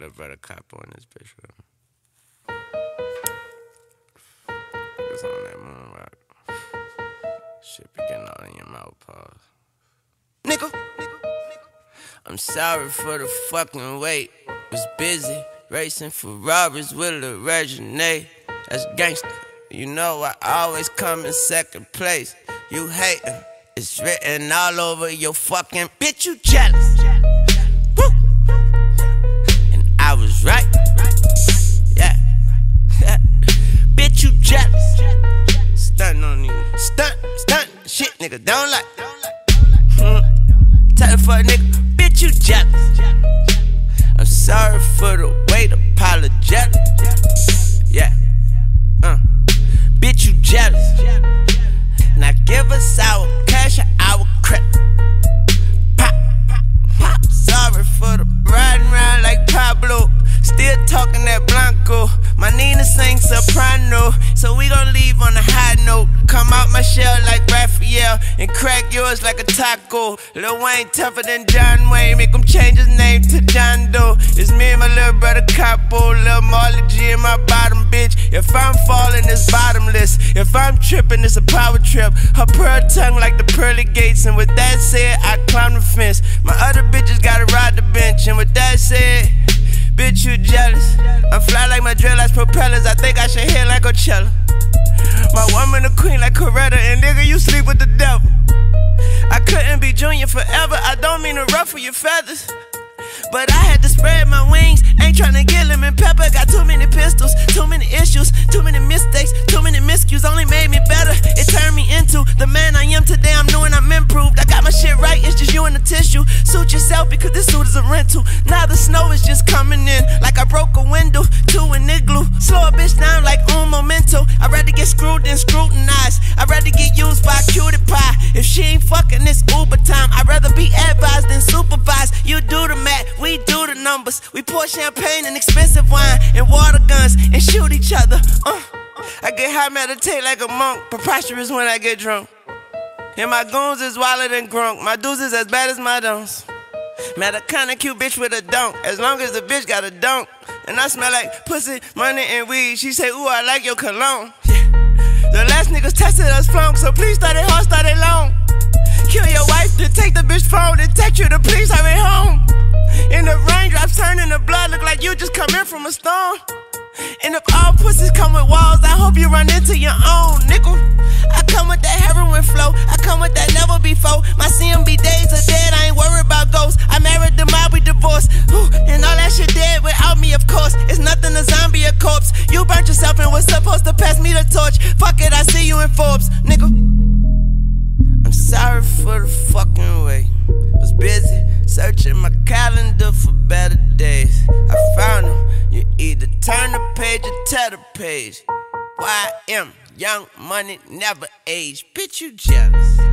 little brother Capo in this bitch with him. It's on that moon rock. Shit be getting all in your mouth, pause. Nigga, I'm sorry for the fucking wait. Was busy racing for robbers with a Regine. That's gangster. You know I always come in second place. You hatin', it's written all over your fucking bitch. You jealous. Woo. And I was right. Yeah. Bitch, you jealous. Stunt on you. Stunt. Shit, nigga, don't like. Tell the fuck nigga, bitch, you jealous. I'm sorry for the wait, apologetic. Yeah. Bitch, you jealous. Now give us our cash or our credit. Pop. Sorry for the riding around like Pablo. Still talking that Blanco. My Nina sings soprano. So we gon' leave on a high note. Come out my shell like Raphael and crack yours like a taco. Lil Wayne tougher than John Wayne. Make him change his name to John Doe. It's me and my little brother Capo. Lil Marley G in my bottom, bitch. If I'm falling, it's bottomless. If I'm tripping, it's a power trip. Her pearl tongue like the pearly gates. And with that said, I climb the fence. My other bitches gotta ride the bench. And with that said, bitch, you jealous. I'm fly like my dreadlocks propellers. I think I should hit like Coachella. My woman a queen like Coretta. And nigga, you sleep with the devil. I couldn't be junior forever. I don't mean to ruffle your feathers, but I had to spread my wings. Ain't tryna get lemon pepper. Got too many pistols, too many issues, too many mistakes, too many miscues. Only made me better. It turned me into the man I am today. I'm new and I'm improved. I got my shit right, it's just you and the tissue. Suit yourself because this suit is a rental. Now the snow is just coming in like I broke a window to an igloo. Slow a bitch down like un momento. I'd rather get screwed than scrutinized. I'd rather get used by a cutie pie. If she ain't fucking, it's Uber time. I'd rather be advised than supervised. You do the math, we do the numbers. We pour champagne and expensive wine and water guns and shoot each other. I get high, meditate like a monk. Preposterous when I get drunk. And my goons is wilder than grunk. My dudes is as bad as my don'ts. Met a kinda cute bitch with a dunk. As long as the bitch got a dunk. And I smell like pussy, money, and weed. She say, ooh, I like your cologne. The last niggas tested us flunk. So please start it hard, start it long. Kill your wife, then take the bitch phone and text you to please hurry home. And the raindrops turning to blood, look like you just come in from a storm. And if all pussies come with walls, I hope you run into your own, nickel. I come with that heroin flow, I come with that never before. My CMB days are dead, I ain't worried about ghosts. I married the mob, we divorced. And all that shit dead without me, of course. It's nothing, a zombie, a corpse. You burnt yourself and was supposed to pass me the torch. Fuck it, I see you in Forbes, nigga. I'm sorry for the fucking wait. Was busy searching my calendar for better days. I found them. You either turn the page or tear the page. YM, young money, never age. Bitch, you jealous.